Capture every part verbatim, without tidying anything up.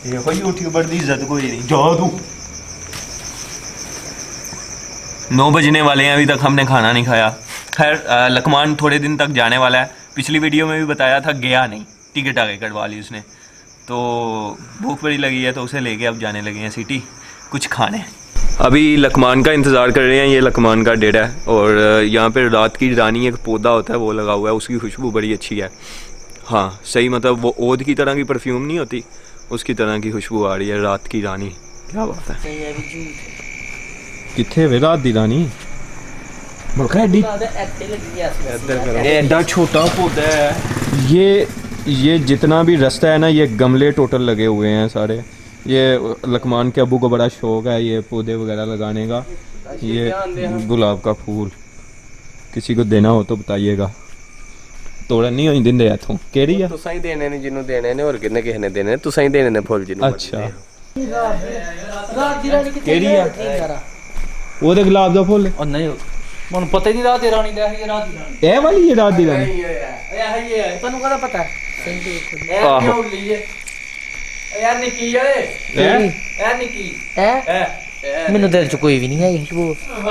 देखो यूट्यूबर की इज्जत कोई नहीं, जाओ तू। नौ बजने वाले हैं, अभी तक हमने खाना नहीं खाया। खैर लकमान थोड़े दिन तक जाने वाला है, पिछली वीडियो में भी बताया था, गया नहीं, टिकट आगे कटवा ली उसने। तो भूख बड़ी लगी है तो उसे लेके अब जाने लगे हैं सिटी कुछ खाने। अभी लकमान का इंतज़ार कर रहे हैं, ये लकमान का डेरा है और यहाँ पे रात की रानी एक पौधा होता है वो लगा हुआ है, उसकी खुशबू बड़ी अच्छी है। हाँ सही, मतलब वो ओद की तरह की परफ्यूम नहीं होती, उसकी तरह की खुशबू आ रही है, रात की रानी। क्या बात है, कितने वे रात की रानी एडा छोटा पौधा है। ये ये जितना भी रास्ता है ना, ये गमले टोटल लगे हुए हैं सारे। ये लकमान के अबू को बड़ा शौक है ये पौधे वगैरह लगाने का। ये गुलाब का फूल किसी को देना हो तो बताइएगा। तोड़ा नहीं होई दिंदे इथों केड़ी है तुसां ही देने ने जिन्नु देने ने और किन्ने किसने देने तुसां ही देने ने फुल जिन्नु। अच्छा केड़ी है ओदे गुलाब दा फुल और नहीं मन पता ही नहीं रात दी रानी दा है रात दी रानी ए वाली ये रात दी रानी ए है ये तन्नू कदा पता है ए क्यों लिए यार निकी ओए ए यार निकी ए मेनू दिल च कोई भी नहीं है वो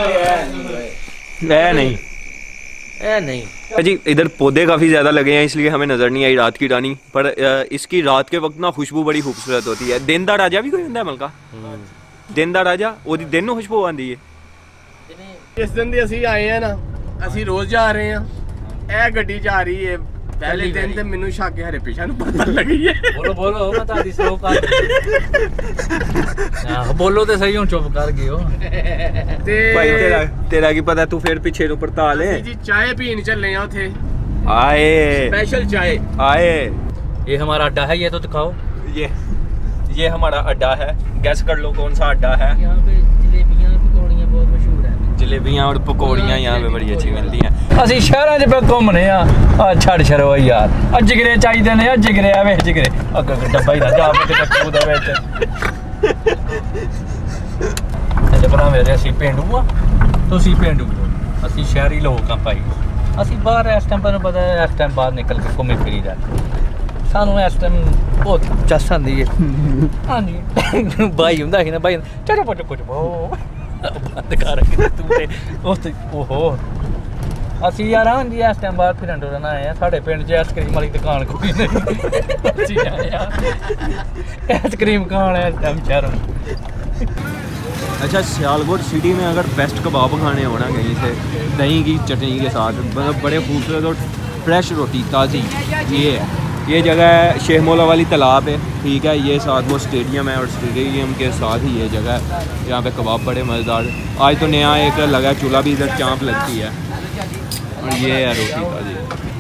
ए नहीं ए नहीं जी। इधर पौधे काफ़ी ज़्यादा लगे हैं इसलिए हमें नज़र नहीं आई रात की रानी, पर इसकी रात के वक्त ना खुशबू बड़ी खूबसूरत होती है। दिन दा राजा भी कोई होंदा है मलका, दिन दा राजा ओदी दिन नूं खुशबू आंदी है। इस दिन दी असीं आए हैं ना, असीं रोज़ जा रहे हैं, ए गड्डी जा रही है पहले दिन ते मैनू शक हरे पिछा नूं पता लगी है। बोलो बोलो मैं तादी स्लो कर हां बोलो ते सही, हुण चुप कर गए हो ते भाई तेरा तेरा की पता, तू फिर पीछे नु पड़ता ले जी। चाय पीने चले हैं उथे, आए स्पेशल चाय आए। ये हमारा अड्डा है, ये तो दिखाओ। ये ये हमारा अड्डा है, गैस कर लो कौन सा अड्डा है। यहाँ पे जलेबियां पकौड़ियां बहुत मशहूर है, जलेबियां और पकौड़ियां यहाँ पे बड़ी अच्छी मिलती हैं। ਅਸੀਂ ਸ਼ਹਿਰਾਂ 'ਚ ਪੇ ਘੁੰਮਨੇ ਆ ਆ ਛੱਡ ਛਰੋ ਯਾਰ, ਆ ਜਿਗਰੇ ਚਾਹੀਦੇ ਨੇ, ਆ ਜਿਗਰੇ ਆਵੇ ਜਿਗਰੇ ਅੱਗ ਡੱਬਾ ਹੀ ਨਾ ਜਾ ਕੇ ਟੱਕੂ ਦੇ ਵਿੱਚ। ਇਹਦੇ ਭਰਾ ਮੇਰੇ ਅਸੀਂ ਪੇਂਡੂ ਆ, ਤੁਸੀਂ ਪੇਂਡੂ ਹੋ, ਅਸੀਂ ਸ਼ਹਿਰੀ ਲੋਕ ਆ ਭਾਈ। ਅਸੀਂ ਬਾਹਰ ਇਸ ਟਾਈਮ ਤੁਹਾਨੂੰ ਪਤਾ ਹੈ, ਇਸ ਟਾਈਮ ਬਾਹਰ ਨਿਕਲ ਕੇ ਘੁੰਮੀ ਫਿਰੀ ਦਾ, ਸਾਨੂੰ ਇਸ ਟਾਈਮ ਬਹੁਤ ਚੱਸ ਆਉਂਦੀ ਹੈ। ਹਾਂਜੀ ਭਾਈ ਹੁੰਦਾ ਸੀ ਨਾ, ਭਾਈ ਚਲੋ ਪੁੱਟ ਕੁਝ ਬੰਦ ਕਰ ਕੇ ਤੂੰ ਤੇ ਉਸ ਓਹੋ ਅਸੀਂ ਯਾਰ ਹਾਂ ਜੀ ਇਸ ਟਾਈਮ ਬਾਹਰ ਫਿਰਨ ਟੁਰਨ ਆਏ ਆ। ਸਾਡੇ ਪਿੰਡ 'ਚ ਆਈਸਕ੍ਰੀਮ ਵਾਲੀ ਦੁਕਾਨ ਕੋਈ ਨਹੀਂ, ਅਸੀਂ ਆਏ ਆ आइसक्रीम खाना है इस टाइम शहर में। अच्छा सियालकोट सिटी में अगर बेस्ट कबाब खाने हो ना कहीं से दही की चटनी के साथ, मतलब बड़े खूबसूरत और फ्रेश रोटी ताज़ी, ये है ये जगह है। शेख मौला वाली तालाब है, ठीक है, ये साथ वो स्टेडियम है और स्टेडियम के साथ ही ये जगह है। यहाँ पे कबाब बड़े मज़ेदार। आज तो नया एक लगा चूल्हा भी, इधर चाँप लगती है और ये है रोटी ताज़ी।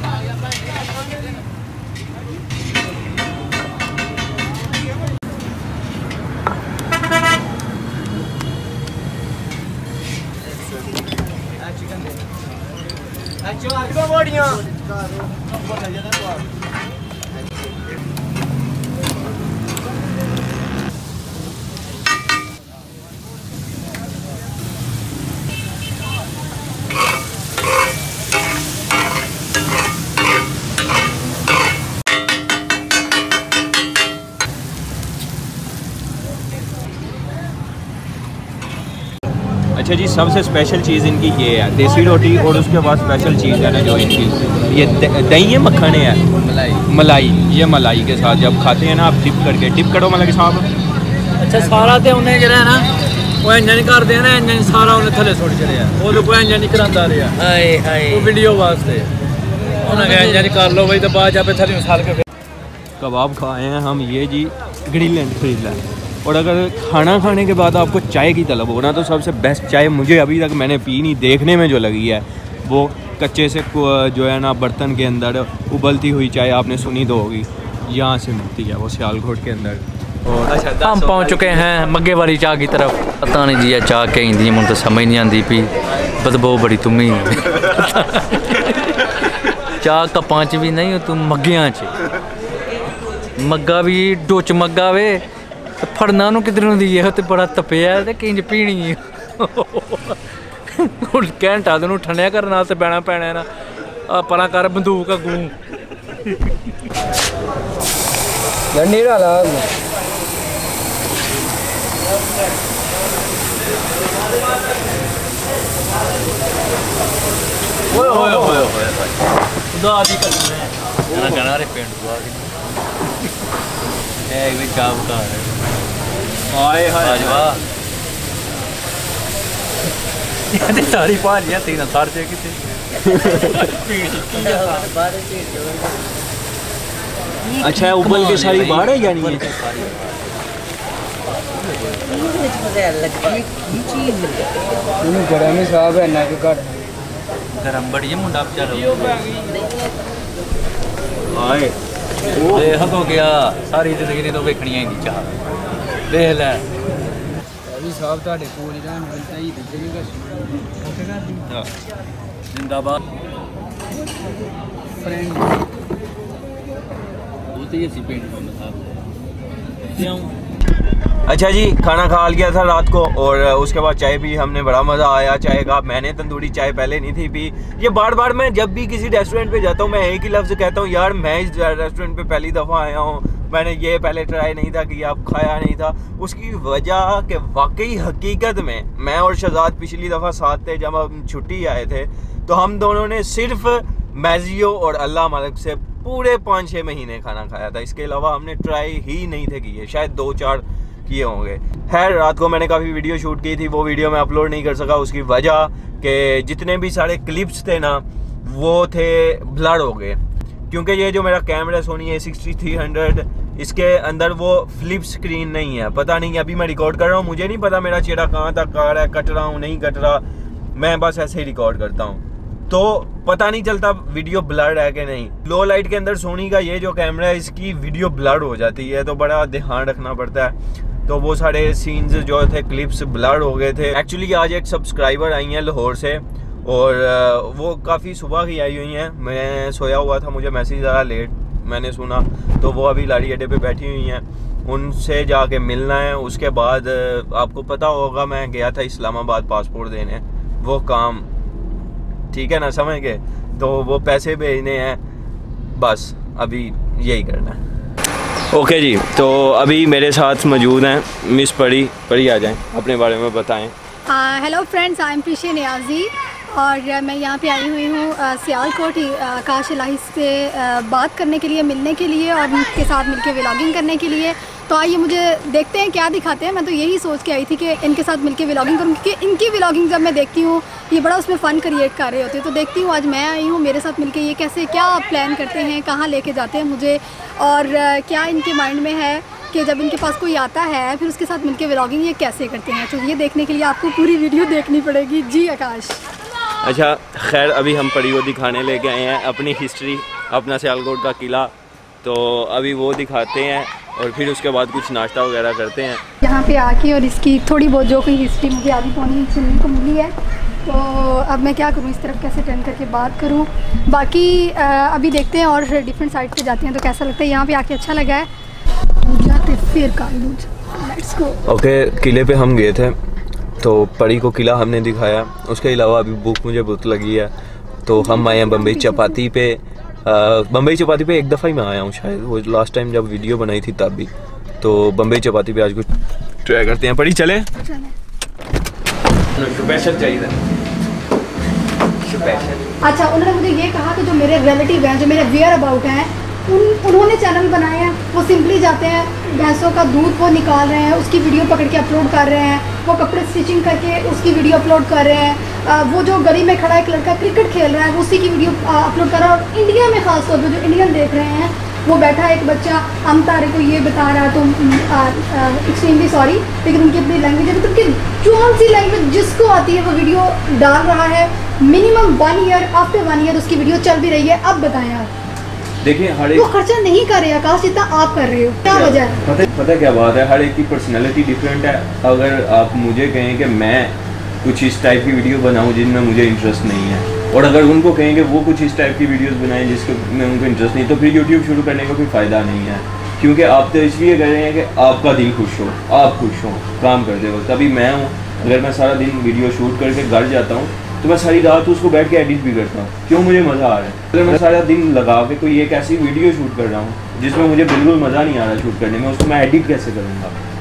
अच्छा जी, सबसे स्पेशल चीज़ इनकी ये है देसी रोटी, और उसके बाद स्पेशल चीज़ है ना जो इनकी ये दही है, मक्खन है, मलाई मलाई ये मलाई के साथ जब खाते हैं ना आप डिप करके, डिप करो मतलब साहब। अच्छा सारा तो उन्हें जो है ना वो इंजन करते हैं ना, इंजन सारा उन्हें थले सुट चढ़िया, वो तो कोई इंजन नहीं कराता रहा, वो वीडियो वास्ते उन्हें इंजन कर लो भाई, तो बाद जब थले उछाल के कबाब खाए हैं हम। ये जी ग्रीनलैंड फ्रीलैंड। और अगर खाना खाने के बाद आपको चाय की तलब हो ना, तो सबसे बेस्ट चाय मुझे अभी तक मैंने पी नहीं, देखने में जो लगी है वो कच्चे से जो है ना बर्तन के अंदर उबलती हुई चाय, आपने सुनी तो होगी, यहाँ से मिलती है वो सियालकोट के अंदर। और अच्छा हम पहुँच चुके हैं मग्गे वाली चाह की तरफ। पता नहीं जी चाह कहीं दी मुझे तो समझ नहीं आती पी, बदबू बड़ी तुम ही चाह कप्पां च भी नहीं, तुम मग्गियां च मग्गा भी डुच मग्गा वे फड़ना उन्होंने किधरों दी है, तो बड़ा तपिया तो किंज पीनी घंटा तो ठंडिया करने तो बैना पैना ना परा कर बंदूक अगू। ओए ओए ओए ओए खुदा आदि का ना कहना रे पेंट हुआ ए एक भी क्या बता रहे हाय हाय वाह ये सारी पाल ये तीन सार से किथे अच्छा ऊपर की सारी बाहर है यानी ये गरम साहब है ना के घर गरम बड़ी मुंडा चलो हाय देख हो गया सारी जिंदगी तो वेखनी ही नहीं चाह देख ले अभी साहब ਤੁਹਾਡੇ ਕੋਲ ਹੀ ਰਹਿਣ ਮਿਲਦਾ ਹੀ ਦਿੱਤੇ ਨਹੀਂ जिंदाबाद फ्रेंड वो तो ये सी पेंट साहब क्यों अच्छा जी खाना खा लिया था रात को और उसके बाद चाय पी हमने बड़ा मज़ा आया चाय का। मैंने तंदूरी चाय पहले नहीं थी पी। ये बार बार मैं जब भी किसी रेस्टोरेंट पे जाता हूँ मैं एक ही लफ्ज़ कहता हूँ यार मैं इस रेस्टोरेंट पे पहली दफ़ा आया हूँ, मैंने ये पहले ट्राई नहीं था कि आप खाया नहीं था। उसकी वजह कि वाकई हकीकत में मैं और शहजाद पिछली दफ़ा साथ थे जब हम छुट्टी आए थे तो हम दोनों ने सिर्फ मैजियो और अल्लाह मालिक से पूरे पाँच छः महीने खाना खाया था। इसके अलावा हमने ट्राई ही नहीं थे किए, शायद दो चार किए होंगे। खैर रात को मैंने काफ़ी वीडियो शूट की थी, वो वीडियो मैं अपलोड नहीं कर सका। उसकी वजह कि जितने भी सारे क्लिप्स थे ना वो थे ब्लर हो गए, क्योंकि ये जो मेरा camera Sony A sixty three hundred इसके अंदर वो फ्लिप स्क्रीन नहीं है। पता नहीं अभी मैं रिकॉर्ड कर रहा हूँ, मुझे नहीं पता मेरा चेहरा कहाँ तक आ रहा है, कट रहा हूँ नहीं कट रहा, मैं बस ऐसे ही रिकॉर्ड करता हूँ तो पता नहीं चलता वीडियो ब्लर है कि नहीं। लो लाइट के अंदर सोनी का ये जो कैमरा है इसकी वीडियो ब्लर हो जाती है तो बड़ा ध्यान रखना पड़ता है। तो वो सारे सीन्स जो थे क्लिप्स ब्लर हो गए थे। एक्चुअली आज एक सब्सक्राइबर आई हैं लाहौर से और वो काफ़ी सुबह की आई हुई हैं। मैं सोया हुआ था, मुझे मैसेज आया लेट मैंने सुना, तो वो अभी लाड़ी अड्डे पे बैठी हुई हैं, उनसे जाके मिलना है। उसके बाद आपको पता होगा मैं गया था इस्लामाबाद पासपोर्ट देने, वो काम ठीक है ना समझ गए, तो वो पैसे भेजने हैं, बस अभी यही करना है। ओके जी, तो अभी मेरे साथ मौजूद हैं मिस परी। परी आ जाएं, अपने बारे में बताएं। Hello friends, I am Preesha Niazi और मैं यहाँ पे आई हुई हूँ सियालकोट आकाश इलाही से आ, बात करने के लिए, मिलने के लिए और उनके साथ मिलके व्लॉगिंग करने के लिए। तो आइए मुझे देखते हैं क्या दिखाते हैं। मैं तो यही सोच के आई थी कि इनके साथ मिलके व्लॉगिंग करूँ, क्योंकि इनकी व्लॉगिंग जब मैं देखती हूँ ये बड़ा उसमें फ़न क्रिएट कर रहे होते हैं। तो देखती हूँ आज मैं आई हूँ, मेरे साथ मिलके ये कैसे क्या प्लान करते हैं, कहाँ लेके जाते हैं मुझे और क्या इनके माइंड में है कि जब इनके पास कोई आता है फिर उसके साथ मिलके व्लॉगिंग ये कैसे करते हैं। तो ये देखने के लिए आपको पूरी वीडियो देखनी पड़ेगी। जी आकाश। अच्छा खैर अभी हम परी को दिखाने लेके आए हैं अपनी हिस्ट्री, अपना सियालकोट का किला, तो अभी वो दिखाते हैं और फिर उसके बाद कुछ नाश्ता वगैरह करते हैं यहाँ पे आके। और इसकी थोड़ी बहुत जो कोई हिस्ट्री मुझे आधी पौनी सुनने को मिली है, तो अब मैं क्या करूँ, इस तरफ कैसे टर्न करके बात करूँ। बाकी आ, अभी देखते हैं और डिफरेंट साइड पे जाते हैं तो कैसा लगता है। यहाँ पे आके अच्छा लगा है, जाते फिर लेट्स गो। ओके किले पे हम गए थे तो परी को किला हमने दिखाया, उसके अलावा अभी भूख मुझे बहुत लगी है तो हम आए हैं बम्बई चपाती पे। बम्बई चपाती पे एक दफ़ा ही मैं आया हूँ शायद, वो लास्ट टाइम जब वीडियो बनाई थी तब भी। तो बम्बई चपाती पे आज कुछ ट्राई करते हैं। परी चले, स्पेशल चाहिए। अच्छा उन्होंने मुझे ये कहा कि जो मेरे रिलेटिव हैं, जो मेरे वेयर अबाउट हैं, उन उन्होंने चैनल बनाए हैं, वो सिंपली जाते हैं भैंसों का दूध वो निकाल रहे हैं, उसकी वीडियो पकड़ के अपलोड कर रहे हैं, वो कपड़े स्टिचिंग करके उसकी वीडियो अपलोड कर रहे हैं, आ, वो जो गली में खड़ा एक लड़का क्रिकेट खेल रहा है उसी की वीडियो अपलोड कर रहा है। और इंडिया में ख़ास तौर पर जो इंडियन देख रहे हैं, वो बैठा है एक बच्चा हम तारे को ये बता रहा है तो एक्सट्रीमली सॉरी, लेकिन उनकी अपनी लैंग्वेज है, मतलब कि कौन सी लैंग्वेज जिसको आती है वो वीडियो डाल रहा है। Minimum one year after one year उसकी वीडियो चल भी रही है। अब बताएं आप, देखिए हर वो खर्चा नहीं कर रहे आकाश जितना आप कर रहे हो, क्या वजह है? पता पता क्या बात है, हर एक की पर्सनैलिटी डिफरेंट है। अगर आप मुझे कहें कि मैं कुछ इस टाइप की वीडियो बनाऊं जिनमें मुझे इंटरेस्ट नहीं है, और अगर उनको कहें कि वो कुछ इस टाइप की वीडियोस बनाएं जिसमें उनको इंटरेस्ट नहीं, तो फिर यूट्यूब शुरू करने का कोई फ़ायदा नहीं है। क्योंकि आप तो इसलिए कर रहे हैं कि आपका दिल खुश हो, आप खुश हो काम करते वक्त। अभी मैं हूँ, अगर मैं सारा दिन वीडियो शूट करके घर जाता हूँ तो मैं सारी रात उसको बैठ के एडिट भी करता हूँ, क्यों मुझे मज़ा आ रहा है। अगर मैं सारा दिन लगा के कोई एक ऐसी वीडियो शूट कर रहा हूँ जिसमें मुझे बिल्कुल मज़ा नहीं आ रहा शूट करने में, उसको मैं एडिट कैसे करूँगा।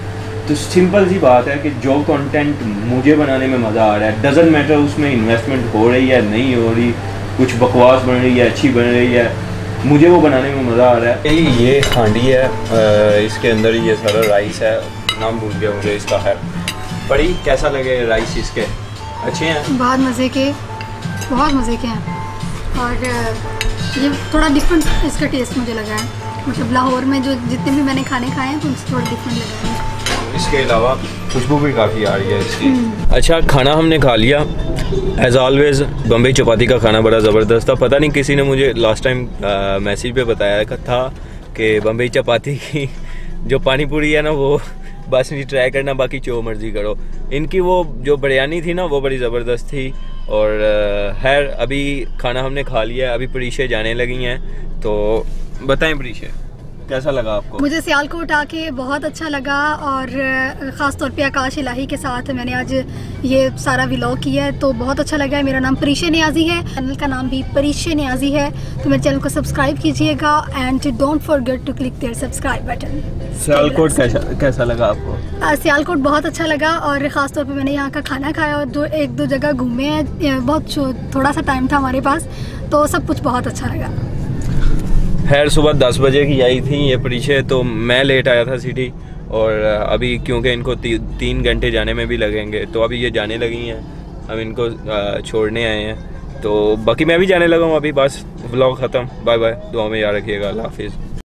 तो सिंपल सी बात है कि जो कंटेंट मुझे बनाने में मज़ा आ रहा है, डजंट मैटर उसमें इन्वेस्टमेंट हो रही है नहीं हो रही, कुछ बकवास बन रही है अच्छी बन रही है, मुझे वो बनाने में मज़ा आ रहा है। ये हांडी है, इसके अंदर ये सारा राइस है, नाम भूल गया मुझे इसका है। बड़ी कैसा लगे राइस इसके? अच्छे हैं, बहुत मज़े के, बहुत मज़े के हैं। और ये थोड़ा डिफरेंट इसका टेस्ट मुझे लगा है, मतलब लाहौर में जो जितने भी मैंने खाने खाए हैं तो उनसे थोड़ा डिफरेंट लगा है। इसके अलावा खुशबू भी काफ़ी आ रही है इसकी। अच्छा, खाना हमने खा लिया। एज ऑलवेज बम्बई चपाती का खाना बड़ा ज़बरदस्त था। पता नहीं किसी ने मुझे लास्ट टाइम मैसेज पे बताया था कि बम्बई चपाती की जो पानी पूरी है ना वो बस नहीं ट्राई करना, बाकी जो मर्ज़ी करो। इनकी वो जो बिरयानी थी ना वो बड़ी ज़बरदस्त थी। और खैर अभी खाना हमने खा लिया है, अभी परीक्षे जाने लगी हैं। तो बताएं परीक्षे कैसा लगा आपको? मुझे सियालकोट आके बहुत अच्छा लगा, और ख़ास तौर पे आकाश इलाही के साथ मैंने आज ये सारा व्लॉग किया है तो बहुत अच्छा लगा है। मेरा नाम परीक्षे नियाज़ी है, चैनल का नाम भी परीक्षे नियाज़ी है, तो मेरे चैनल को सब्सक्राइब कीजिएगा and don't forget to click there subscribe button. Sialkot कैसा कैसा लगा आपको? सियालकोट बहुत अच्छा लगा, और ख़ास तौर पे मैंने यहाँ का खाना खाया और दो एक दो जगह घूमे हैं, बहुत थोड़ा सा टाइम था हमारे पास, तो सब कुछ बहुत अच्छा लगा। खैर सुबह दस बजे की आई थी ये परीक्षे, तो मैं लेट आया था सिटी, और अभी क्योंकि इनको ती, तीन घंटे जाने में भी लगेंगे तो अभी ये जाने लगी हैं, हम इनको छोड़ने आए हैं। तो बाकी मैं भी जाने लगा हूँ अभी, बस व्लॉग ख़त्म। बाय बाय, दुआ में याद रखिएगा, अल्लाह हाफिज़।